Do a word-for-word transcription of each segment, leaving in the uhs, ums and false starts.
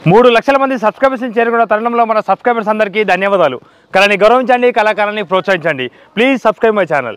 మూడు లక్షల మంది సబ్స్క్రైబర్స్ చేరుకున్న తరుణంలో మన సబ్స్క్రైబర్స్ అందరికీ ధన్యవాదాలు. కళని గౌరవించండి, కళాకారాన్ని ప్రోత్సహించండి. Please subscribe my channel.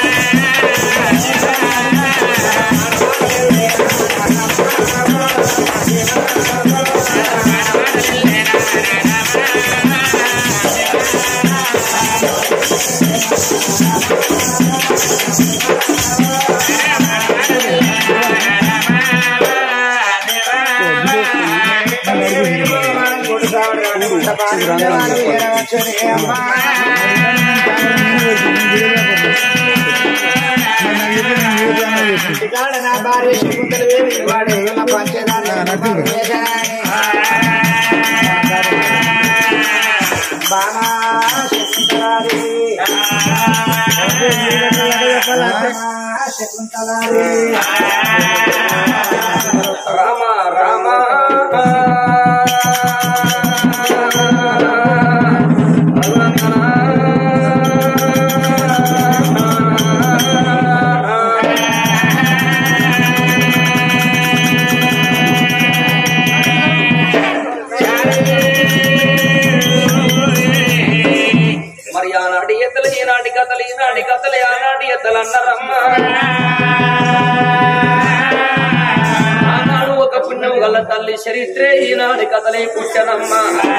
Rama Rama మరి ఆనాటి ఎత్తలు ఈనాటి కథలు ఈనాటి కథలు ఆనాటి ఎత్తలు అన్నారమ్మ. ఆనాడు ఒక పుణ్యం గల తల్లి చరిత్రే ఈనాటి కథలే పుట్టనమ్మ.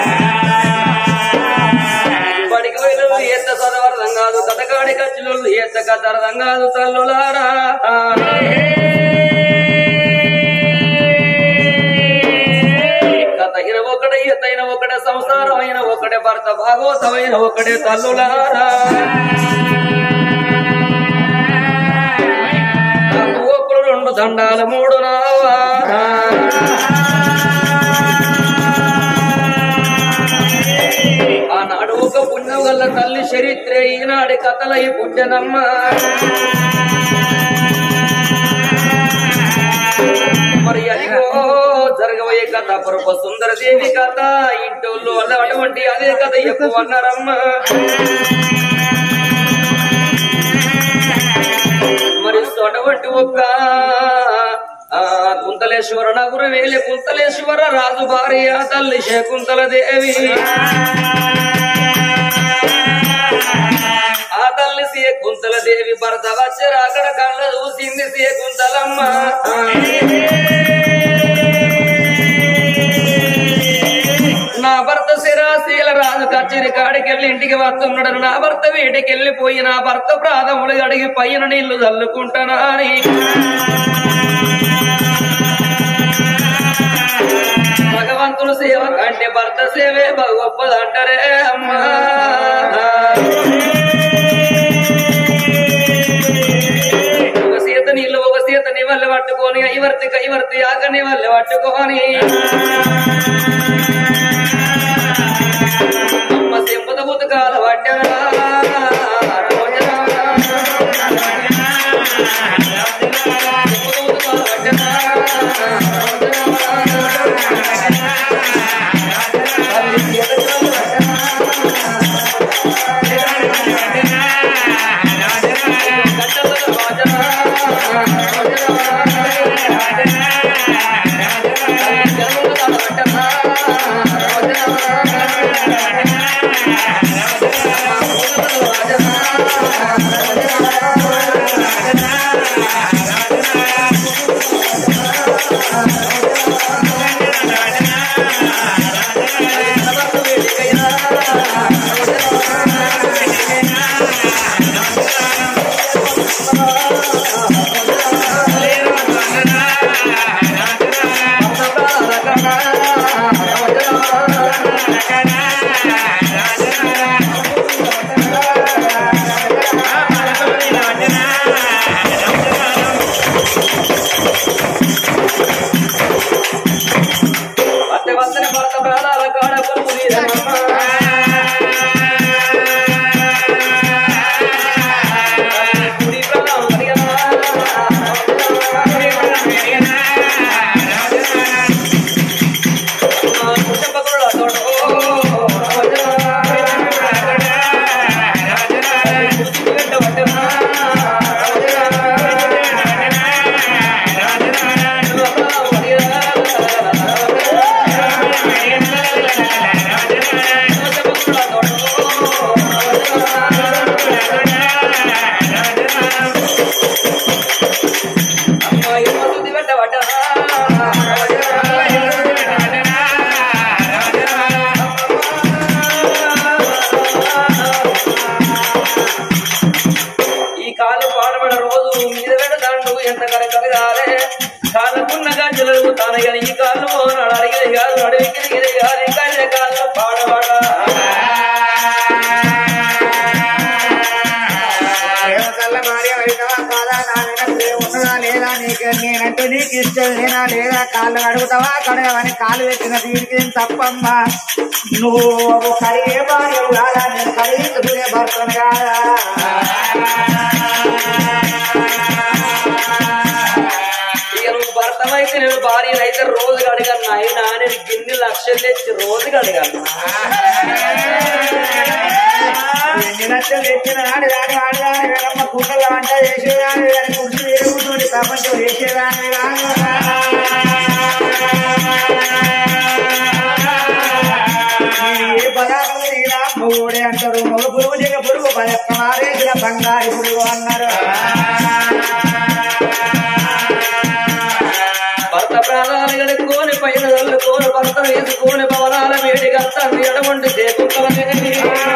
బడికి వెళ్ళలు ఎత్త చదవర్థం కాదు, కథకాడి ఖర్చులు ఎత్త కథ అర్థం కాదు తల్లులారా. కథ అయిన ఒకటే ఎత్తైన ఒకటే సంసారం అయిన ఒకటే భర్త భాగవతమైన ఒకటే తల్లులారా. ఒప్పుడు రెండు దండాల మూడు నావా ఆనాడు ఒక పుణ్యం గల్ల తల్లి చరిత్రే ఈనాడి కథలై పుట్టనమ్మ. మరి అదిగో జరగబోయే కథ పురప సుందరదేవి కథ ఇంటోళ్ళు వల్ల అటువంటి అదే కథ ఎక్కువ అన్నారమ్మ. మరి అటువంటి ఒక్క ఆ కుంతలేశ్వర నగురు వేలే కుంతలేశ్వర రాజు భార్య తల్లి శకుంతల దేవి. ఆ తల్లి శకుంతల దేవి భర్త వచ్చారు అక్కడ కళ్ళ చూసింది శకుంతలమ్మ. నా భర్త శిరాశీల రాజు కచ్చేరి కాడికెళ్ళి ఇంటికి వస్తున్నాడు, నా భర్త వీటికి వెళ్ళిపోయి నా భర్త ప్రాధములు అడిగి పైన నీళ్లు చల్లుకుంటానా అని భగవంతుడు సేవ కంటే భర్త సేవే గొప్పదంటారే అమ్మా. ఒక సీత నీళ్లు ఒక సీత నీ వల్ల పట్టుకొని ఐవర్తి కైవర్తి ఆక నీ వల్ల పట్టుకొని అమ్మ సెంపద బుతకాల పట్టరా కాదు అడవికి దిగిన కాదు కళ్ళ కాదు పాడబడ లేదా నీకు నేనంటే నీకు ఇష్టం లేనా లేదా కాళ్ళు అడుగుతావా కడగవని కాలు పెట్టిన దీనికి తప్పమ్మా నువ్వు కడిగే భార్య కాదా నేను కడిగించుకునే భర్తను కాదా భర్తమైతే నేను భార్యనైతే రోజు అడగలను అయినా నేను గిన్ని లక్షలు తెచ్చి రోజు అడగలను ఎన్ని లక్షలు తెచ్చిన ఆడదాని ఆడదాని వేరమ్మ కుక్కల వంట చేసేదాని కానీ కుర్చీ వేరుగుతుంది ప్రపంచం చేసేదాని ఏ పదార్థం ఇలా మొగుడే అంటారు మొగ పురుగు జగ పురుగు పదక్క మారేసిన బంగారు పురుగు అన్నారు భర్త ప్రాణాలు గడుక్కోని పైన చల్లుకోని భర్తను వేసుకొని భవనాల వేడి గత్తాన్ని ఎడమండి చేకుంటానే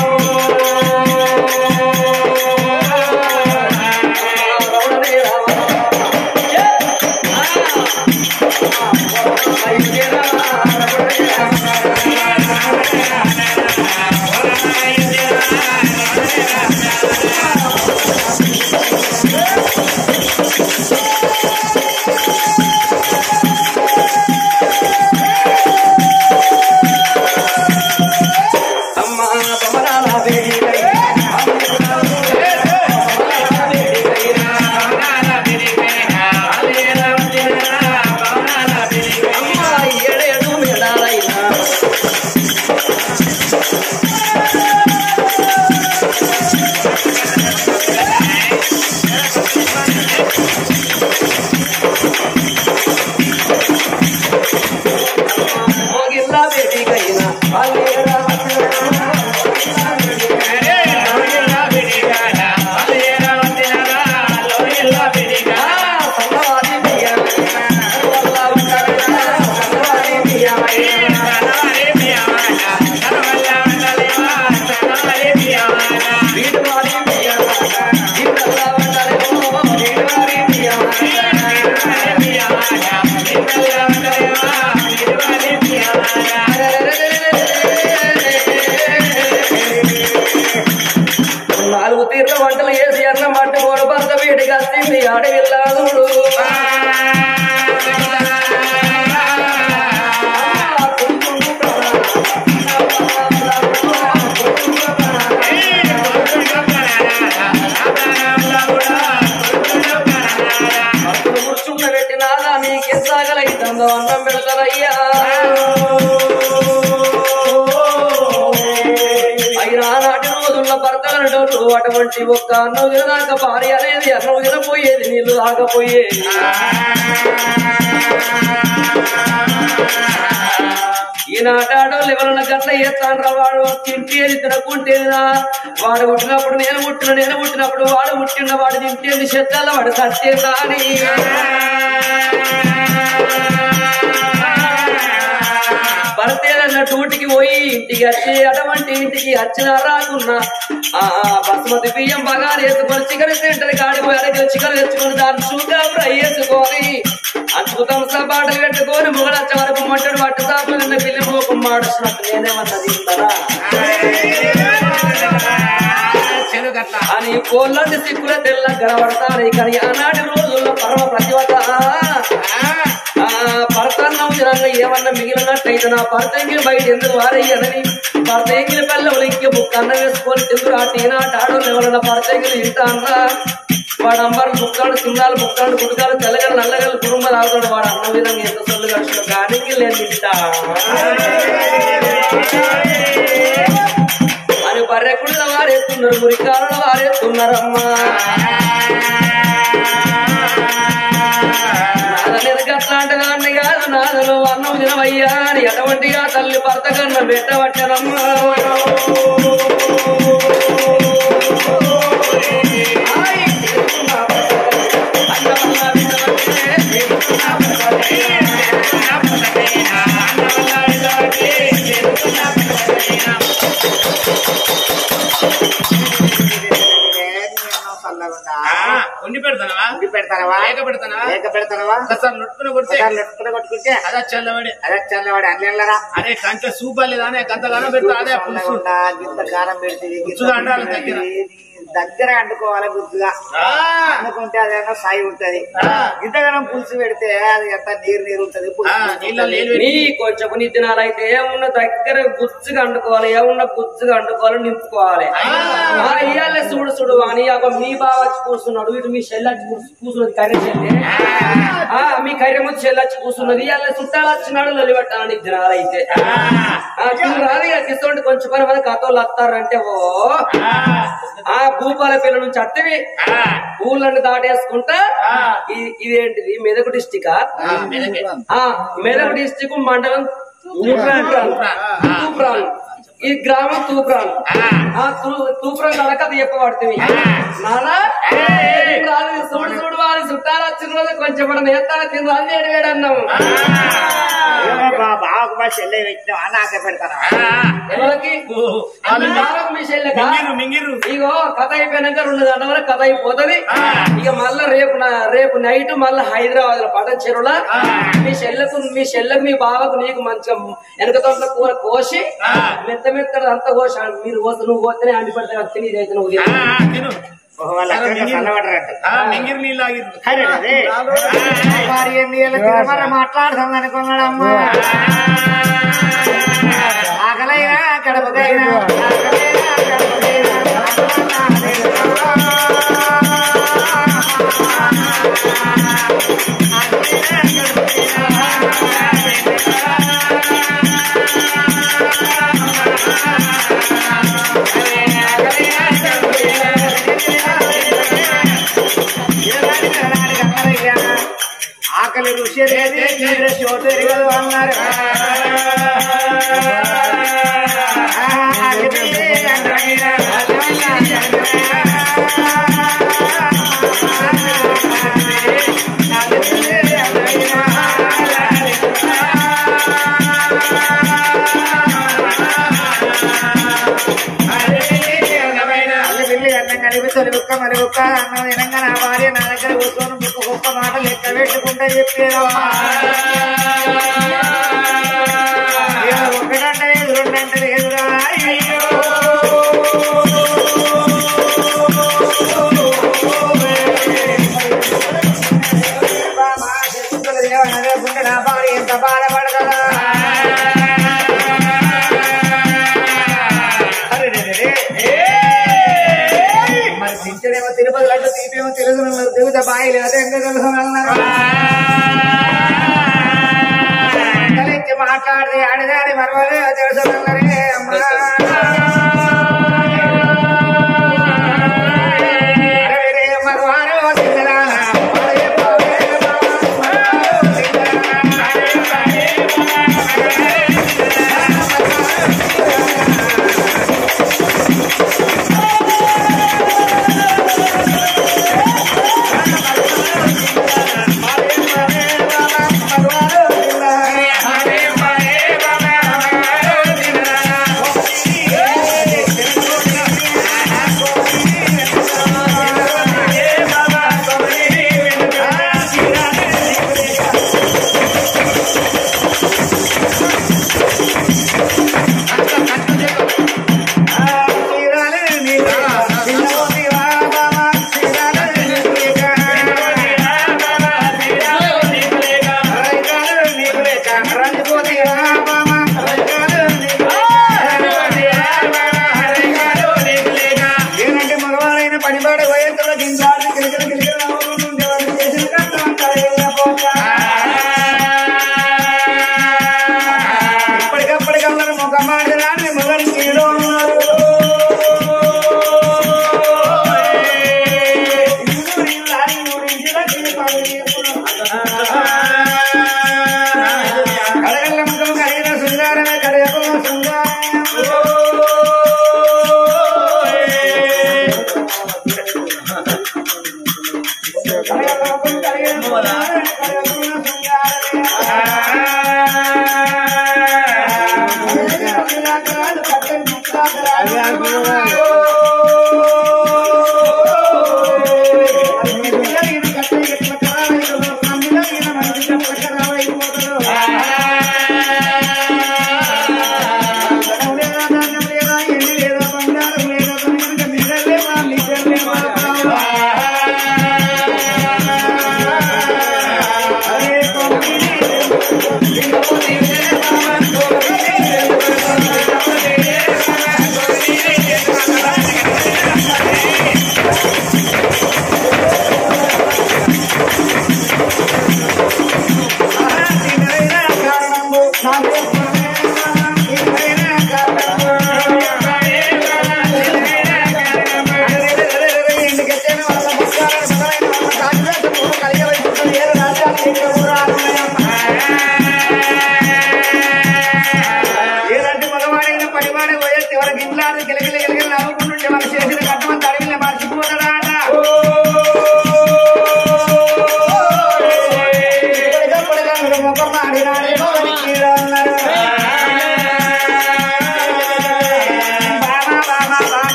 నాలుగు తీర్ల వంటలు వేసి అన్న మట్టి కూర భర్త వీడికి వచ్చింది అడవిల్లాదుడు కూర్చున్న పెట్టినాదా నీకు సాగలైతుందో అన్నం పెడతారయ్యా అయినా నాటి రోజుల్లో భర్తలు అటువంటి ఒక్క అన్నం తినదాక భార్య అనేది అన్నం తినపోయేది నీళ్లు తాగపోయేది ఈనాటి ఆడోళ్ళు ఎవరన్నా గట్ల చేస్తాను వాడు తింటేది తినకుంటేదినా వాడు పుట్టినప్పుడు నేను పుట్టిన నేను పుట్టినప్పుడు వాడు పుట్టిన వాడు తింటేది చెత్తాల వాడు సత్యేదా అని భర్తేదన్న డ్యూటీకి పోయి ఇంటికి వచ్చి అటువంటి ఇంటికి వచ్చిన రాకున్నా ఆ బస్మతి బియ్యం బాగా వేసుకొని చికెన్ సెంటర్ కాడిపోయి అడిగి చికెన్ తెచ్చుకొని దాన్ని చూగా ఫ్రై చేసుకొని అద్భుతం సబాటలు పెట్టుకొని మొగడచ్చ వరకు మంటడు పట్టు సాపులు నిన్న పిల్లి పోకు మాడుస్తున్నట్టు నేనేమన్నది ఇంతరా అని కోళ్ళంటి సిక్కుల తెల్ల గడబడతాను కానీ ఆనాటి రోజుల్లో పరమ ప్రతివత భర్త అన్నం తినంగా ఏమన్నా మిగిలినట్టయితే నా భర్త ఎంగిలి బయట ఎందుకు వారయ్యదని భర్త ఎంగిలి పిల్లలు ఇంకే బుక్ అన్నం వేసుకొని తిందురు ఆ టీనాటి ఆడోళ్ళు ఎవరన్నా భర్త ఎంగిలి ఇంత అన్నా వాడు అంబారు బుక్కాడు చిన్నాలు బుక్కాడు గుడికాలు తెల్లగలు నల్లగలు కుటుంబం ఆగుతాడు వాడు అన్న విధంగా ఎంత సొల్లు ఖర్చులు కానీ నేను తింటా అని బర్రెకుడిలో వారేస్తున్నారు మురికాలలో వారేస్తున్నారమ్మా నేను గట్లాంటి దాన్ని కాదు నాదను అన్నం తినవయ్యా అని ఎటువంటిగా తల్లి భర్త కన్నా పెట్టబట్టానమ్మా ఉండి పెడతానవా లేక పెడతానవా లేక పెడతానవా కొడతావా సార్ నొట్టుకుని కొడితే లెట్టుకుని కొట్టుకుంటే అదే చల్లబడి అదే చల్లవాడు అల్లెళ్ళరా అరే కంటే సూపర్ లేదా అనే గంతగానం పెడతా అదే పులుసు ఇంత కారం పెడితే పులుసు అంటారు దగ్గర దగ్గర అంటుకోవాలి గుర్తుగా అనుకుంటే అదేమో సాయి ఉంటది ఇంతగానం పులుసు పెడితే అది ఎంత నీరు నీరు ఉంటది నీ కొంచెం నీ తినాలైతే ఏమున్న దగ్గర గుచ్చుగా అంటుకోవాలి ఏమున్న గుచ్చుగా అంటుకోవాలి నింపుకోవాలి ఇవాళ చూడు చూడు అని మీ బావ వచ్చి కూర్చున్నాడు ఇటు మీ చెల్లెచ్చి కూర్చున్నది కర్రీ చెల్లి మీ కర్రీ ముందు చెల్లెచ్చి కూర్చున్నది ఇవాళ చుట్టాలు వచ్చినాడు లొలి పెట్టాలని తినాలైతే రాదు ఇక తీసుకుంటే కొంచెం పని మంది కథలు వస్తారంటే ఓ ఆ భూపాల పిల్ల నుంచి అత్తవి ఊళ్ళని దాటేసుకుంటా ఇదేంటిది మెదక్ డిస్టిక్ మెదక్ డిస్టిక్ మండలం తూప్రాన్ ఈ గ్రామం తూప్రాన్ ఆ తూప్రాన్ కనుక అది చెప్పబడుతుంది నానా చూడు చూడు వాళ్ళు చుట్టాలు వచ్చిన రోజు కొంచెం మనం నేస్తాను తిని రాదు వేడి వేడి అన్నాము బావకు మా చెల్లె పెట్టినా నాక పెడతాను ఎవరికి మీ చెల్లెక ఇగో కథ అయిపోయినాక రెండు గంటల వరకు కథ అయిపోతుంది ఇక మళ్ళా రేపు రేపు నైట్ మళ్ళా హైదరాబాద్ లో పటం చెరువుల మీ చెల్లెకు మీ చెల్లెకు మీ బావకు నీకు మంచిగా వెనక తోట కూర కోసి మెత్త మెత్త అంత కోసి మీరు కోసి నువ్వు కోస్తేనే అండి పెడతా తిని ఇదైతే నువ్వు తిను మాట్లాడతాం అనుకున్నాడమ్మా ఆకలైనా కడపకైనా ఆకలి రుచి చోటు అన్నారు కనిపిస్తుంది ఒక్క మరి ఒక్క అన్నం తినంగా నా భార్య నా దగ్గర కూర్చొని ముక్క గొప్ప మాట లెక్క పెట్టుకుంటా చెప్పేదమ్మా ఒకటంటే రెండంటే ఎదురా నా భార్య ఎంత బాధపడదా తింటేనేమో తిరుపతి లడ్డు తీపేమో తెలుగు దిగుతా బాయి లేదా ఎంత తెలుసు మాట్లాడితే ఆడదాని మరవలే తెలుసుకున్నారే అమ్మా మరవారో తిందరా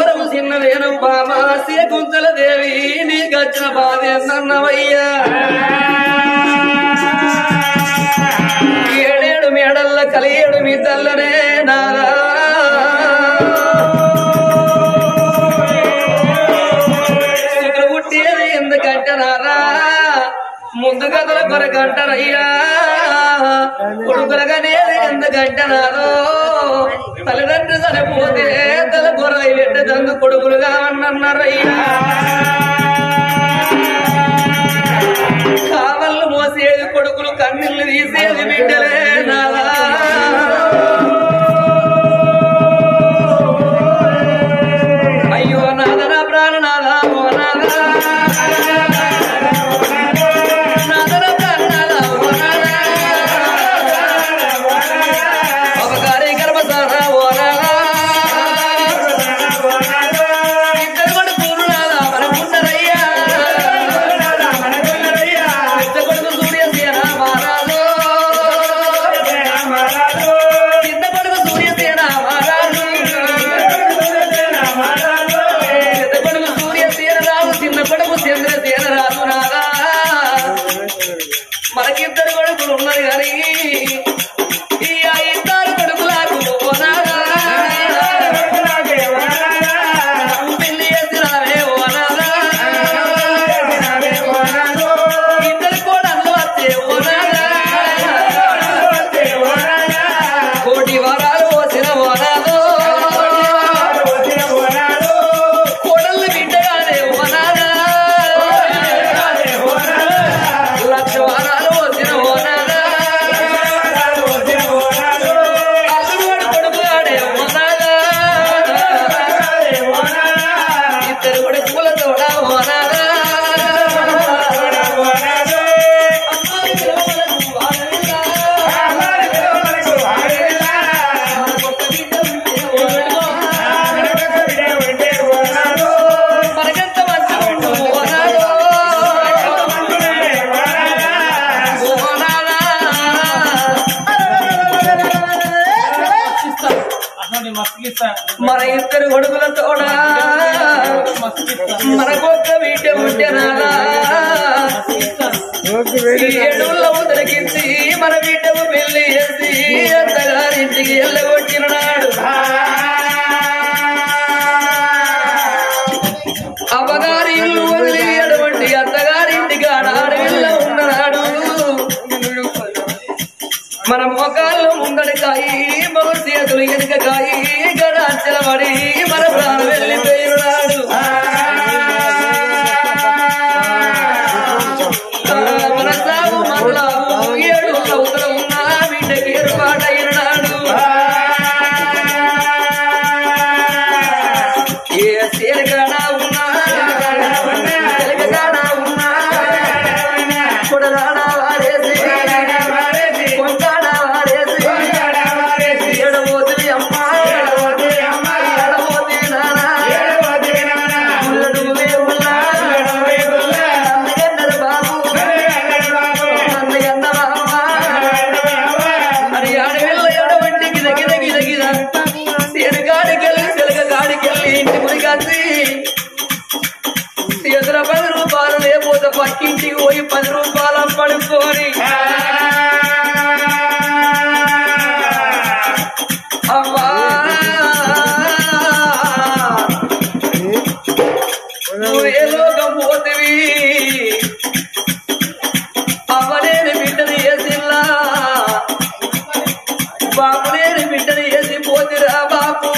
వరము చిన్న వేణుపామ శకుంతల దేవి నీకచ్చిన బాధ ఏందన్నవయ్యా ఏడేడు మేడల్ల కలియేడు మీ తల్లనే నారా శుక్ర పుట్టేది ఎందుకంటే నారా ముందు కథల కొరకంటారయ్యా కొడుకులగానేది ఎందుకంటే నారో తల్లిదండ్రులు చనిపోతే తల కొరలు పెట్టి తందు కొడుకులుగా అన్నారయ్యా కావళ్ళు మోసేది కొడుకులు కన్నీళ్లు తీసేది బిడ్డలే నాలా అయ్యో నాదన ప్రాణనాథ ఓ నాదా మనకిద్దరు కొడుకులు ఉన్నారు కానీ ఈ ఆ ఇద్దరు కొడుకులకు పెళ్లి చేసినావే ఓనాదా ఇద్దరు కోడళ్ళు వస్తే ఓనాదా కోటి వారాలు పోసిన ఓనాదో కోడళ్ళు బిడ్డగానే ఓనాదా లక్ష వారాలు మన ఇద్దరు కొడుకుల తోడా మనకొక్క బిడ్డ ఉంటేనారా ఏడుల్లో ఉదరకించి మన బిడ్డకు పెళ్లి చేసి అత్తగారింటికి వెళ్ళగొట్టిన నాడు అమ్మగారి ఇల్లు వదిలి అటువంటి అత్తగారింటికి ఆడవిల్ల ఉన్ననాడు మన మొఖాల్లో ముందడి కాయి మన చేతులు ఎనుక కాయి గడాచలబడి మన ప్రాణం వెళ్ళిపోయినాడు మన సాగు మనలాగు ఏడు అవతల ఉన్న బిడ్డకి ఏర్పాటైనాడు ఏ సేరగాడా ఉన్నా తెలుగుగాడా ఉన్నా కొడగాడా వాడేసి ఎదుర పది రూపాయలు లేకపోతే పక్కింటికి పోయి పది రూపాయలు పడుకోని అమ్మా నువ్వు ఏ లోకం పోతివి అమ్మనేని బిడ్డని వేసిల్లా బాబునేని బిడ్డని వేసి పోతిరా బాపు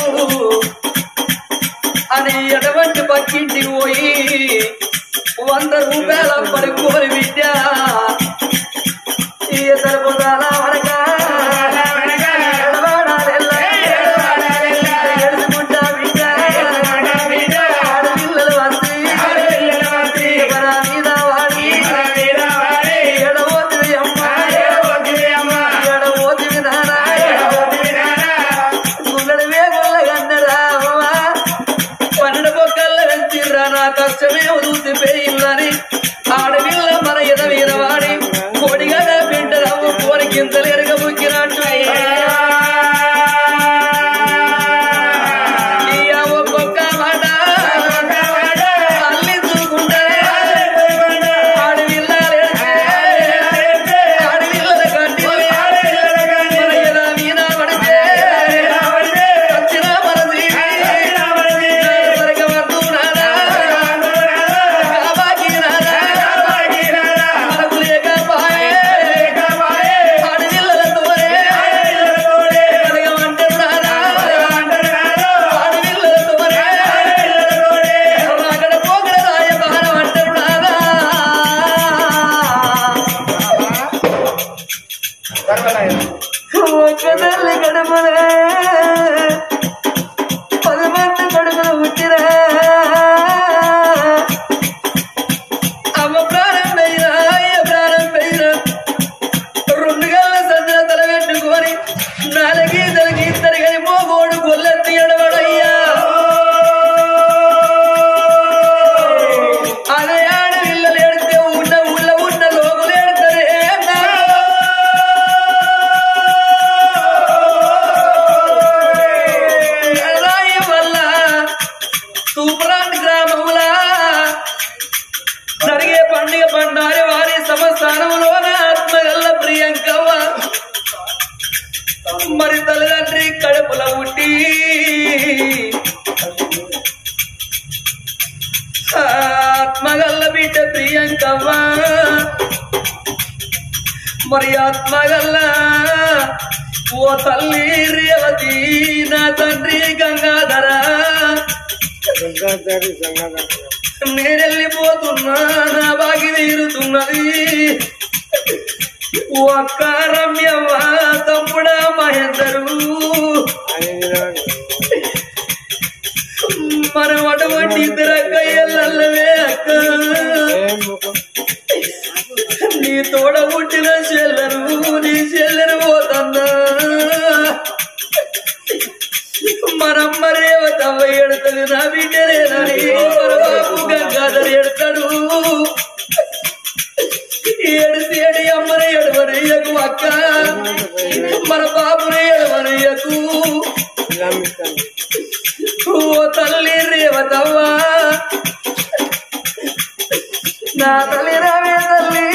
అని ఎటువంటి పక్కింటికి పోయి వంద రూపాయల పడుకోని బిడ్డ ఈ తరపుదాల వరక ఎడుచుకుంటా బిడ్డ ఆడపిల్లలు వచ్చి మీద వాడి ఎడబోతుంది అమ్మ ఎడబోతుంది నానా గుండెడు వేగుళ్ళ గన్నరా పన్నెండు బొక్కల్లో వెళ్తిర్రా నా కష్టమే వదులుతిపోయిందని ఆడపిల్ల మన ఎద వీరవాడి ఒక్క తల్లి గడపలే పది మంది కొడుకులు పుట్టిరా అమ్మ ప్రారంభైనా అయ్య ప్రారంభైనా రెండు గల్ల సంచల తల పెట్టుకొని నాలుగీతలకి ఇద్దరు గడి మోగోడు గొల్లెత్తి ఎడవడయ్యా అదే ఆడ ఇళ్ళలు ఎడితే ఉన్న ఊళ్ళ ఉన్న లోగులు ఎడతారే రాయి వల్ల సూపరాంటి గ్రామములా జరిగే పండుగ పండారి వారి సంస్థానంలోన ఆత్మగల్ల ప్రియంకవ్వ మరి తల్లిదండ్రి కడుపుల ఉట్టి ఆత్మగల్ల బిడ్డ ప్రియంకవ్వ మరి ఆత్మగల్ల ఓ తల్లి రేవతి నా తండ్రి గంగాధర నేనెళ్ళిపోతున్నా నా బాగి తీరుతున్నది ఒక్క రమ్యవ్వ తమ్ముడా మహేందరు మనం అటువంటి ఇద్దరు అక్క ఎల్లవే అక్క నీ తోడ పుట్టిన చెల్లరు నీ చెల్లెరు పోతన్నా మనమ్మ రేవతవ్వ ఎడతది నా బిడ్డలేనని మన బాబు గంగాధర్ ఎడతాడు ఏడిసి ఏడి అమ్మని ఎడవనయ్యకు అక్క మన బాబుని ఎడవనయ్యకు ఓ తల్లి రేవతవ్వ నా తల్లి రావే తల్లి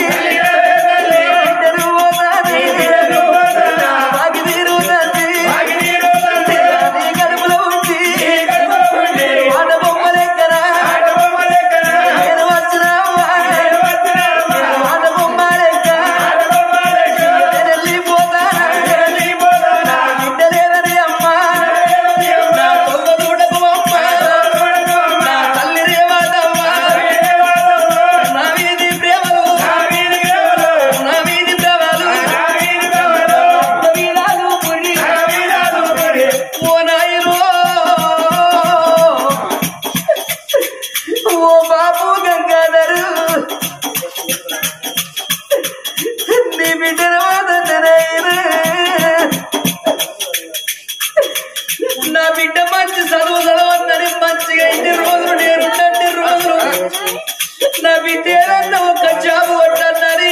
నా బిడ్డ మంచి చదువు చదవద్దని మంచిగా ఇన్ని రోజులు నేనుంటే రోజులు నా బిడ్డ ఏదన్నా ఒక జాబు కొట్టన్నది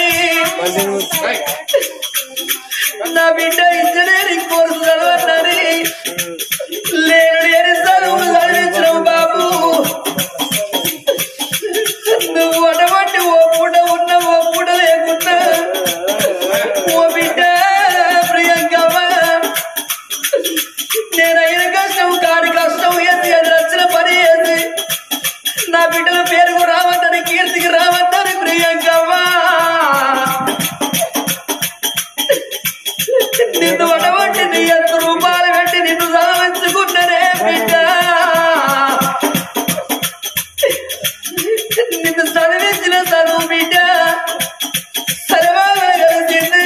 నా బిడ్డ ఇంజనీరింగ్ కోర్సు చదవన్నది లేను లేని చదువులు చదివించడం బాబు నువ్వు అటువంటి ఓ పూట ఉన్న ఓ పూట లేకున్నా ఓ బిడ్డ ప్రియంకవ్వ నేనైన కష్టం కాడి కష్టం ఎత్తి అది రచన పని చేసి నా బిడ్డల పేరుకు రావద్దని కీర్తికి రావద్దని ప్రియంకవ్వ నిన్ను అటువంటి నీ ఎంత రూపాయలు పెట్టి నిన్ను చదవించుకున్నారే బిడ్డ నిన్ను చదివించిన చదువు బిడ్డ సర్వాలు కలిసింది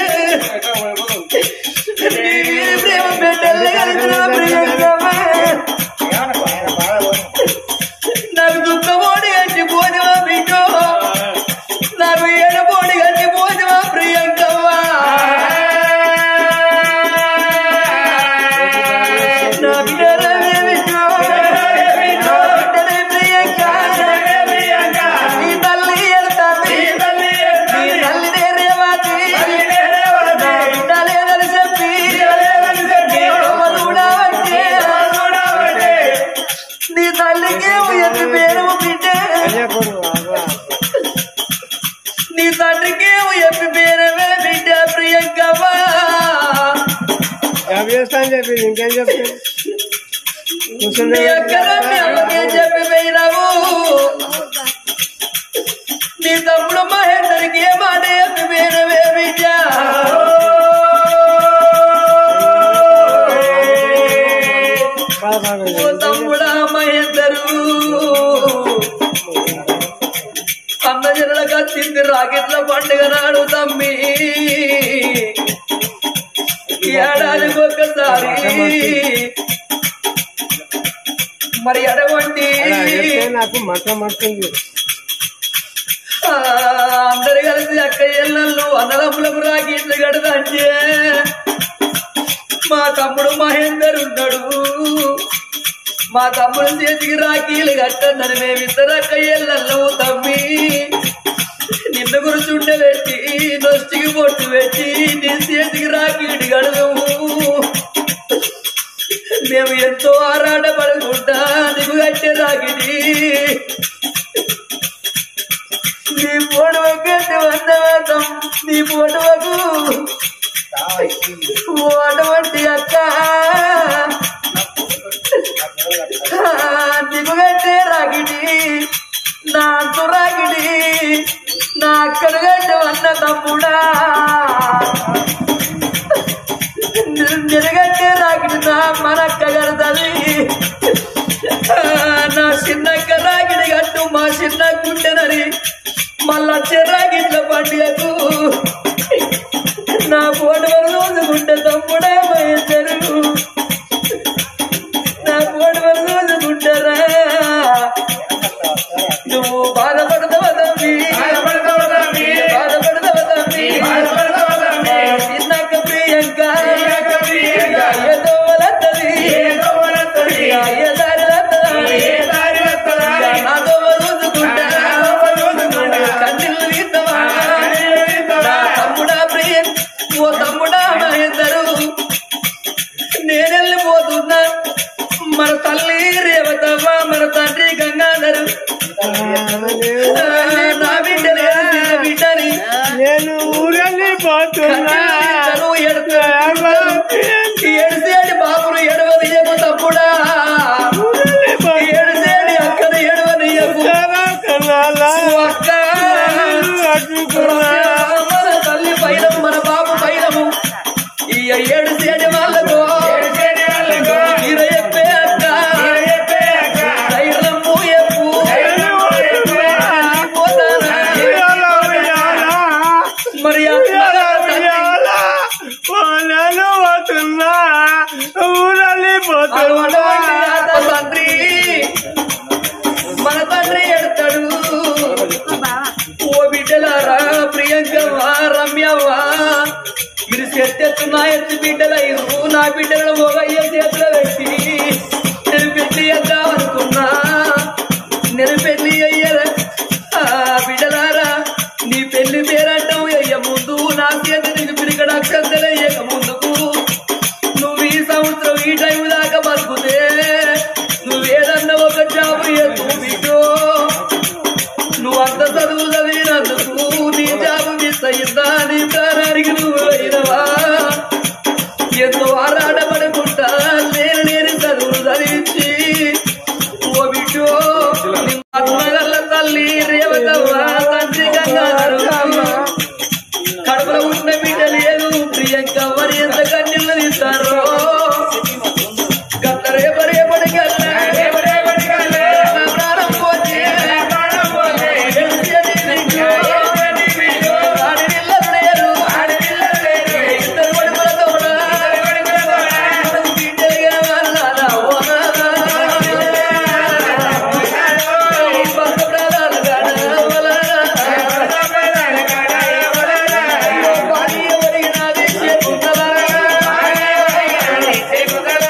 ప్రేమ బిడ్డల్ని కలిసిన ప్రియంకవ్వ నాకు దుఃఖమోడి గట్టి పోదివా బిడ్డో నాకు ఏడపోడి గట్టి పోదివా ప్రియంకవ్వ నా బిడ్డలే బిడ్డో బిడ్డలే ప్రియంక నీ తల్లి ఎడతాది నీ తల్లినే రేవతి నా బిడ్డలేదని చెప్పి నీ తల్లికి ఎత్తి పేరు బిడ్డ నీ తండ్రికి ఎప్పి పేరవే బిడ్డ ప్రియంకవ్వ చెప్పి ఇంకేం చెప్తాను నీ అక్కల మీ అమ్మకే చెప్పి పోయినావు నీ తమ్ముడు మహేందరికి ఏ మాట ఎప్పి పేరవే బిడ్డ ఓ తమ్ముడా మహేందరు అన్న జనుల కత్తింది రాకెట్ల పండుగ నాడు తమ్మి ఏడాదికి ఒక్కసారి మరి అటువంటి నాకు మతం మట్టుంది అందరు కలిసి అక్క ఎల్లళ్ళు అన్నదమ్ములకు రాకీట్లు కడదంటే మా తమ్ముడు మహేందర్ ఉన్నాడు మా తమ్ముడు చేతికి రాకీలు కట్టందని మేమిద్దరు అక్క ఎల్లళ్ళు తమ్మి నిన్ను గురించి ఉండబెట్టి నొష్టికి పొట్టు పెట్టి నీ చేతికి రాకీడు గడదము మేము ఎంతో ఆరాట పడుకుంటా నీకు కట్టే రాకిడి నీ పొడవకు వందవాదం నీ పొడవకు అటువంటి అక్క నీకు కట్టే రాకిడి నా అంతు రాకిడి నా అక్కడ కట్టే అన్న తమ్ముడా నిరగట్టే రాకిడి నా మనక్క కడతది నా చిన్నక్క రాకిడి కట్టు మా చిన్న గుండెనరి మళ్ళా చెర్రాగిట్ల పండుగకు నా పోటు రోజుకుంటే తమ్ముడే పోయేద్దరు నా పోటు రోజుకుంటారా నువ్వు బాధపడతావా తమ్మి బాధపడతావా తమ్మి చిన్నక్క ప్రియంక ఏదో వలత్తది ఏ దారి వస్తుంది నాతో రోజుకుంటా కన్నీళ్ళు తీస్తావా తమ్ముడా ప్రియం ఓ తమ్ముడా మహేందరు నేనెళ్ళిపోతున్నా మన తల్లి రేవతవ్వ మన తండ్రి గంగాధరు నా బిడ్డని బిడ్డని నేను ఊరల్లి పోతున్నా ఎడిసేడి బాబులు ఎడవదీయకు తమ్ముడా ఎడిసేడి అక్కను ఎడవదీయకు అక్క మన తల్లి పైనము మన బాబు పైనము ఈ ఏడుసేడి వాళ్ళకు మీరు చెప్పే అక్క ధైర్యము ఎప్పు మరి ఊరల్లి పోతున్నా తండ్రి మన తండ్రి ఎడతాడు ఓ బిడ్డలారా ప్రియంకవా రమ్యవా మీరు చెత్తెత్తు నా ఎత్తు బిడ్డలయ్యు నా బిడ్డలను ఒక అయ్యే చేతిలో